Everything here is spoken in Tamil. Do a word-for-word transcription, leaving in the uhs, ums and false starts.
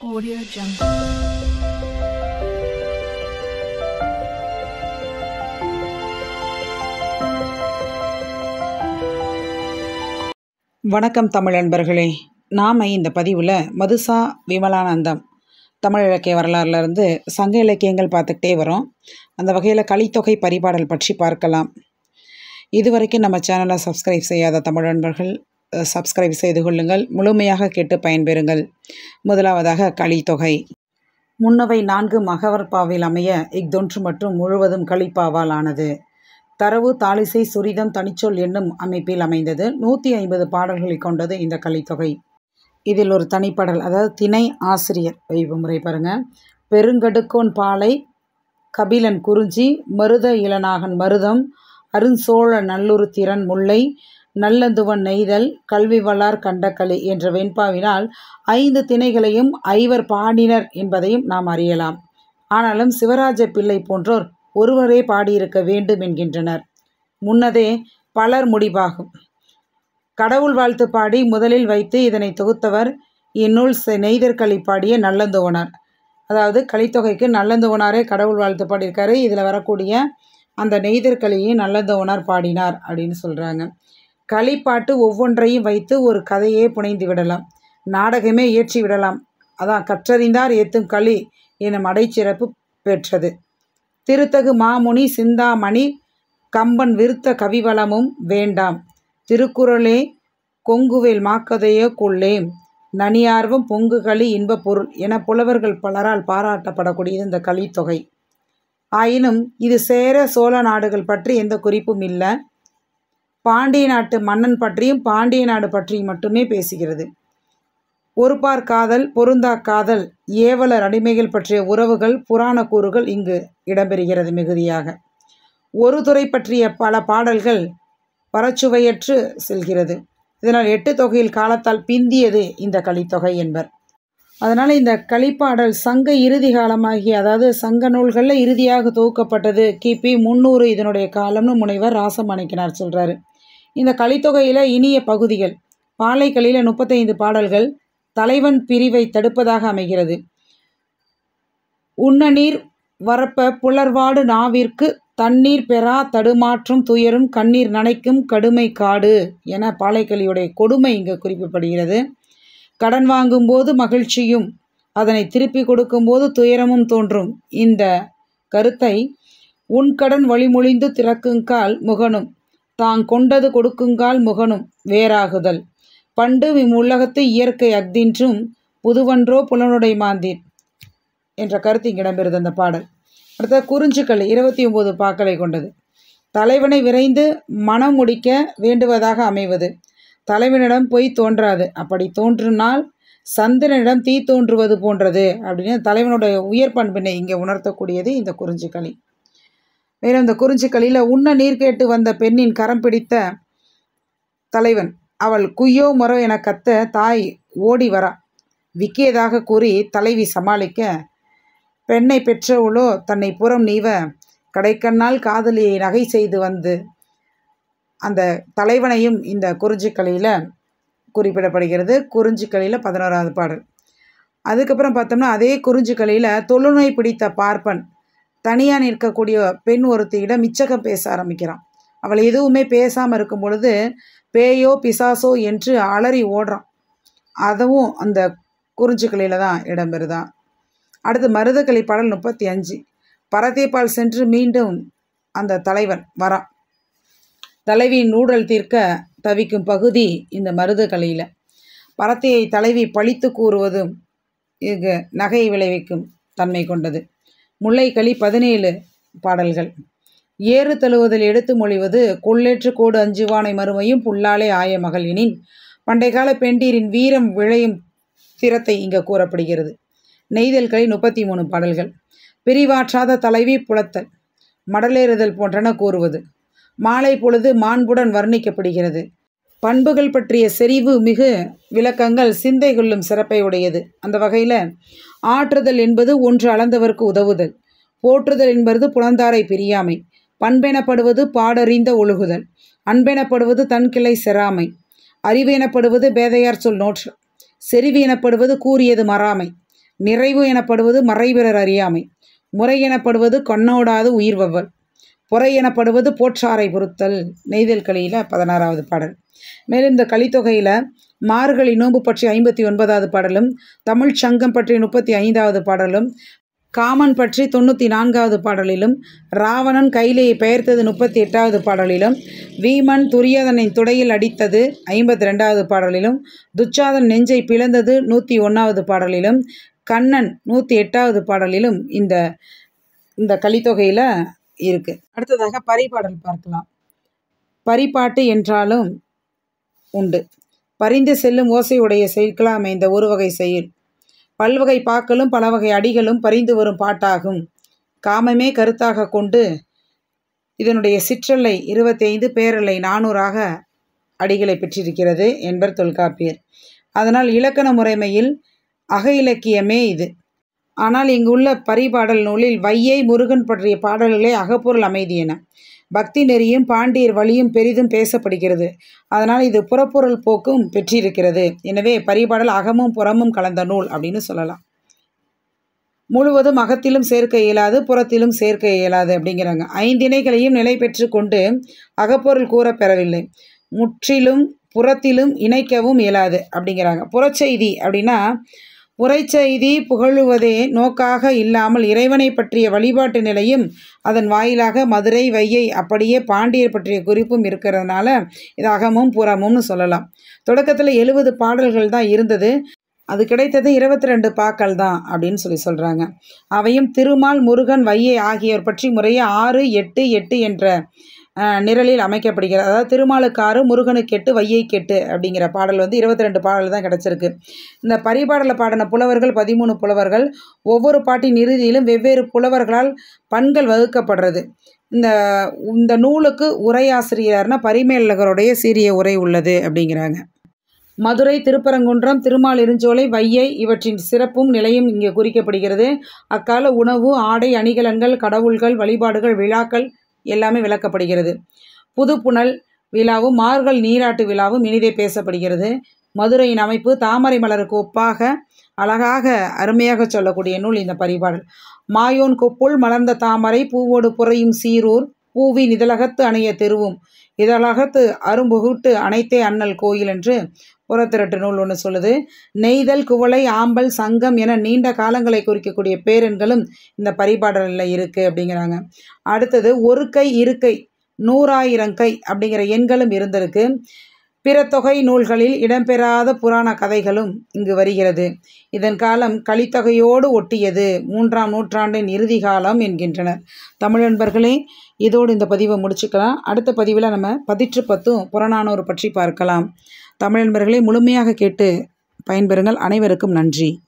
Audio Jungle. வணக்கம் தமிழ் நண்பர்களே. நாம் இந்த பதிவில் மதுசா விமலானந்தம் தமிழ் இலக்கிய வரலாறுலேருந்து சங்க இலக்கியங்கள் பார்த்துக்கிட்டே வரோம். அந்த வகையில் கலித்தொகை பரிபாடல் பற்றி பார்க்கலாம். இதுவரைக்கும் நம்ம சேனலை சப்ஸ்கிரைப் செய்யாத தமிழ் நண்பர்கள் சப்ஸ்கிரைப் செய்து கொள்ளுங்கள், முழுமையாக கேட்டு பயன்பெறுங்கள். முதலாவதாக கலித்தொகை. முன்னவை நான்கு மகவற்பாவில் அமைய இஃதொன்று மற்றும் முழுவதும் கலிப்பாவால் ஆனது. தரவு தாளிசை சுரிதம் தனிச்சொல் என்னும் அமைப்பில் அமைந்தது. நூற்றி ஐம்பது பாடல்களை கொண்டது இந்த கலித்தொகை. இதில் ஒரு தனிப்பாடல், அதாவது திணை ஆசிரியர் வைப்பு முறை பாருங்கள். பெருங்கடுக்கோன் பாலை கபிலன் குறிஞ்சி மருத இளநாகன் மருதம் அருஞ்சோழ நல்லுறு திறன் முல்லை நல்லந்துவன் நெய்தல் கல்வி வல்லார் கண்டகளி என்ற வெண்பாவினால் ஐந்து திணைகளையும் ஐவர் பாடினர் என்பதையும் நாம் அறியலாம். ஆனாலும் சிவராஜ பிள்ளை போன்றோர் ஒருவரே பாடியிருக்க வேண்டும் என்கின்றனர். முன்னதே பலர் முடிவாகும். கடவுள் வாழ்த்து பாடி முதலில் வைத்து இதனை தொகுத்தவர் இந்நூல் நெய்தற்களி பாடிய நல்லந்துவனார். அதாவது கலித்தொகைக்கு நல்லந்துவனாரே கடவுள் வாழ்த்து பாடியிருக்காரு. இதில் வரக்கூடிய அந்த நெய்தற்களியை நல்லந்துவனார் பாடினார் அப்படின்னு சொல்கிறாங்க. களிப்பாட்டு ஒவ்வொன்றையும் வைத்து ஒரு கதையே புனைந்து விடலாம், நாடகமே இயற்றி விடலாம். அதான் கற்றறிந்தார் ஏத்தும் களி எனும் அடைச்சிறப்பு பெற்றது. திருத்தகு மாமுனி சிந்தாமணி கம்பன் விருத்த கவிவளமும் வேண்டாம் திருக்குறளே கொங்குவேல் மாக்கதையோ கொள்ளேம் நனியார்வம் பொங்குகளி இன்ப பொருள் என புலவர்கள் பலரால் பாராட்டப்படக்கூடியது இந்த கலித்தொகை. ஆயினும் இது சேர சோழ நாடுகள் பற்றி எந்த குறிப்பும் இல்லை. பாண்டிய நாட்டு மன்னன் பற்றியும் பாண்டிய நாடு பற்றியும் மட்டுமே பேசுகிறது. ஒருபார் காதல் பொருந்தா காதல் ஏவலர் அடிமைகள் பற்றிய உறவுகள் புராண கூறுகள் இங்கு இடம்பெறுகிறது மிகுதியாக. ஒரு துறை பற்றிய பல பாடல்கள் பரச்சுவையற்று செல்கிறது. இதனால் எட்டு தொகையில் காலத்தால் பிந்தியது இந்த கலித்தொகை என்பர். அதனால் இந்த கலிப்பாடல் சங்க இறுதி காலமாகிய, அதாவது சங்க நூல்களில் இறுதியாக தொகுக்கப்பட்டது கிபி முந்நூறு இதனுடைய காலம்னு முனைவர் ராசமாணிக்கனார் சொல்கிறாரு. இந்த கலித்தொகையில் இனிய பகுதிகள் பாலைகளில் முப்பத்தைந்து பாடல்கள் தலைவன் பிரிவை தடுப்பதாக அமைகிறது. உண்ண நீர் வரப்ப புலர்வாடு நாவிற்கு தண்ணீர் பெறா தடுமாற்றும் துயரும் கண்ணீர் நனைக்கும் கடுமை காடு என பாலைக்கலியுடைய கொடுமை இங்கு குறிப்பிடப்படுகிறது. கடன் வாங்கும்போது மகிழ்ச்சியும் அதனை திருப்பி கொடுக்கும்போது துயரமும் தோன்றும். இந்த கருத்தை உன் கடன் வழிமொழிந்து திறக்குங்கால் முகனும் தாங் கொண்டது கொடுக்குங்கால் முகனும் வேறாகுதல் பண்டு இம்முலகத்து இயற்கை அக்தின்றும் புதுவன்றோ புலனுடை மாந்தீர் என்ற கருத்து இங்கு இடம்பெறுது அந்த பாடல். அடுத்த குறிஞ்சிக்களி இருபத்தி ஒன்பது பாக்களை கொண்டது. தலைவனை விரைந்து மனம் முடிக்க வேண்டுவதாக அமைவது. தலைவனிடம் பொய் தோன்றாது, அப்படி தோன்றினால் சந்திரனிடம் தீ தோன்றுவது போன்றது அப்படின்னு தலைவனுடைய உயர் பண்பினை இங்கே உணர்த்தக்கூடியது இந்த குறிஞ்சிக்களி. மேலும் இந்த குறிஞ்சிக்களியில் உண்ண நீர் கேட்டு வந்த பெண்ணின் கரம் பிடித்த தலைவன் அவள் குய்யோ மரோ என கத்த தாய் ஓடி வரா. விக்கியதாக கூறி தலைவி சமாளிக்க பெண்ணை பெற்றவளோ தன்னை புறம் நீவ கடைக்கண்ணால் காதலியை நகை செய்து வந்து அந்த தலைவனையும் இந்த குறிஞ்சிக்களியில் குறிப்பிடப்படுகிறது. குறிஞ்சிக்களியில் பதினோராவது பாடல். அதுக்கப்புறம் பார்த்தோம்னா அதே குறிஞ்சிக்களியில் தொழுநோய் பிடித்த பார்ப்பன் தனியாக நிற்கக்கூடிய பெண் ஒருத்தியிடம் மிச்சகம் பேச ஆரம்பிக்கிறான். அவள் எதுவுமே பேசாமல் இருக்கும் பொழுது பேயோ பிசாசோ என்று அலறி ஓடுறான். அதுவும் அந்த குறிஞ்சிக்களியில் தான் இடம்பெறுதான். அடுத்து மருதகளி பாடல் முப்பத்தி அஞ்சு. பரதேப்பால் சென்று மீண்டும் அந்த தலைவன் வரான். தலைவியின் ஊடல் தீர்க்க தவிக்கும் பகுதி இந்த மருதகளியில். பரத்தையை தலைவி பழித்து கூறுவதும் இங்கு நகை விளைவிக்கும் தன்மை கொண்டது. முல்லைக்களி பதினேழு பாடல்கள். ஏறு தழுவுதல் எடுத்து மொழிவது கொள்ளேற்று கோடு அஞ்சுவானை மறுமையும் புல்லாலே ஆய மகள் எனின் பண்டைக்கால பெண்டீரின் வீரம் விளையும் திறத்தை இங்கு கூறப்படுகிறது. நெய்தல்களி முப்பத்தி மூணு பாடல்கள். பிரிவாற்றாத தலைவி புலத்தல் மடலேறுதல் போன்றன கூறுவது. மாலை பொழுது மாண்புடன் வர்ணிக்கப்படுகிறது. பண்புகள் பற்றிய செறிவு மிகு விளக்கங்கள் சிந்தை கொள்ளும் சிறப்பை உடையது. அந்த வகையில் ஆற்றுதல் என்பது ஒன்று அளந்தவர்க்கு உதவுதல், போற்றுதல் என்பது புலந்தாரை பிரியாமை, பண்பெனப்படுவது பாடறிந்த ஒழுகுதல், அன்பெனப்படுவது தன்கிளை செராமை, அறிவு எனப்படுவது பேதையார் சொல் நோற்று, செறிவு எனப்படுவது கூறியது மறாமை, நிறைவு எனப்படுவது மறைபிறர் அறியாமை. முறை எனப்படுவது கண்ணோடாது உயிர்வவ்வல். பொறை எனப்படுவது போற்றாரை பொறுத்தல். நெய்தல் கலியில் பதினாறாவது பாடல். மேலும் இந்த கலித்தொகையில் மார்கழி நோன்பு பற்றி ஐம்பத்தி ஒன்பதாவது பாடலும், தமிழ் சங்கம் பற்றி முப்பத்தி ஐந்தாவது பாடலும், காமன் பற்றி தொண்ணூற்றி நான்காவது பாடலிலும், ராவணன் கைலையை பெயர்த்தது முப்பத்தி எட்டாவது பாடலிலும், வீமன் துரியோதனின் துடையில் அடித்தது ஐம்பத்தி ரெண்டாவது பாடலிலும், துச்சாதன் நெஞ்சை பிளந்தது நூற்றி ஒன்றாவது பாடலிலும், கண்ணன் நூற்றி எட்டாவது பாடலிலும் இந்த இந்த கலித்தொகையில் இருக்குது. அடுத்ததாக பரிபாடல் பார்க்கலாம். பரிபாட்டு என்றாலும் உண்டு. பரிந்து செல்லும் ஓசையுடைய செயல்களாக அமைந்த ஒரு வகை செயல். பல்வகை பாக்களும் பல வகை அடிகளும் பரிந்து வரும் பாட்டாகும். காமமே கருத்தாக கொண்டு இதனுடைய சிற்றலை இருபத்தி ஐந்து பேரலை நானூறாக அடிகளை பெற்றிருக்கிறது என்பர் தொல்காப்பியர். அதனால் இலக்கண முறைமையில் அக இலக்கியமே இது. ஆனால் இங்குள்ள பரிபாடல் நூலில் வையை முருகன் பற்றிய பாடல்களே அகப்பொருள் அமைதியென. பக்தி நெறியும் பாண்டியர் வழியும் பெரிதும் பேசப்படுகிறது. அதனால் இது புறப்பொருள் போக்கும் பெற்றிருக்கிறது. எனவே பரிபாடல் அகமும் புறமும் கலந்த நூல் அப்படின்னு சொல்லலாம். முழுவதும் அகத்திலும் சேர்க்க இயலாது, புறத்திலும் சேர்க்க இயலாது அப்படிங்கிறாங்க. ஐந்திணைகளையும் நிலை பெற்று கொண்டு அகப்பொருள் கூற பெறவில்லை. முற்றிலும் புறத்திலும் இணைக்கவும் இயலாது அப்படிங்கிறாங்க. புறச்செய்தி அப்படின்னா புறச்செய்தி புகழுவதே நோக்காக இல்லாமல் இறைவனை பற்றிய வழிபாட்டு நிலையும் அதன் வாயிலாக மதுரை வையை அப்படியே பாண்டியர் பற்றிய குறிப்பும் இருக்கிறதுனால இது அகமும் புறமும்னு சொல்லலாம். தொடக்கத்தில் எழுபது பாடல்கள் தான் இருந்தது. அது கிடைத்தது இருபத்தி ரெண்டு பாக்கள் தான் அப்படின்னு சொல்லி சொல்கிறாங்க. அவையும் திருமால், முருகன், வையை ஆகியோர் பற்றி முறையே ஆறு எட்டு எட்டு என்ற நிரலில் அமைக்கப்படுகிறது. அதாவது திருமாலுக்கு ஆறு, முருகனுக்கு எட்டு, வையைக்கு எட்டு அப்படிங்கிற பாடல் வந்து இருபத்தி ரெண்டு பாடல் தான் கிடச்சிருக்கு. இந்த பரிபாடலை பாடின புலவர்கள் பதிமூணு புலவர்கள். ஒவ்வொரு பாட்டின் இறுதியிலும் வெவ்வேறு புலவர்களால் பண்கள் வகுக்கப்படுறது. இந்த இந்த நூலுக்கு உரையாசிரியர்னா பரிமேலழகருடைய சீரிய உரை உள்ளது அப்படிங்கிறாங்க. மதுரை, திருப்பரங்குன்றம், திருமாலிருஞ்சோலை, வையை இவற்றின் சிறப்பும் நிலையும் இங்கே குறிக்கப்படுகிறது. அக்கால உணவு, ஆடை, அணிகலன்கள், கடவுள்கள், வழிபாடுகள், விழாக்கள் எல்லாமே விளக்கப்படுகிறது. புதுப்புணல் விழாவும் மார்கழி நீராட்டு விழாவும் இனிதே பேசப்படுகிறது. மதுரையின் அமைப்பு தாமரை மலருக்கு ஒப்பாக அழகாக அருமையாக சொல்லக்கூடிய நூல் இந்த பரிபாடல். மாயோன் கொப்புள் மலர்ந்த தாமரை பூவோடு புறையும் சீரூர் பூவி இதழகத்து அணைய தெருவும் இதழகத்து அரும்புகுட்டு அனைத்தே அண்ணல் கோயில் என்று புறத்திரட்டு நூல் ஒன்று சொல்லுது. நெய்தல், குவளை, ஆம்பல், சங்கம் என நீண்ட காலங்களை குறிக்கக்கூடிய பேரெண்களும் இந்த பரிபாடலில் இருக்குது அப்படிங்கிறாங்க. அடுத்தது ஒரு கை, இருக்கை, நூறாயிரம் கை அப்படிங்கிற எண்களும் இருந்திருக்கு. பிற தொகை நூல்களில் இடம்பெறாத புராண கதைகளும் இங்கு வருகிறது. இதன் காலம் கலித்தொகையோடு ஒட்டியது, மூன்றாம் நூற்றாண்டின் இறுதி காலம் என்கின்றனர். தமிழ் நண்பர்களே, இதோடு இந்த பதிவை முடிச்சுக்கலாம். அடுத்த பதிவில் நம்ம பதிற்று பத்தும் புறநானூறு பற்றி பார்க்கலாம். தமிழ் நண்பர்களே, முழுமையாக கேட்டு பயன்பெறுங்கள். அனைவருக்கும் நன்றி.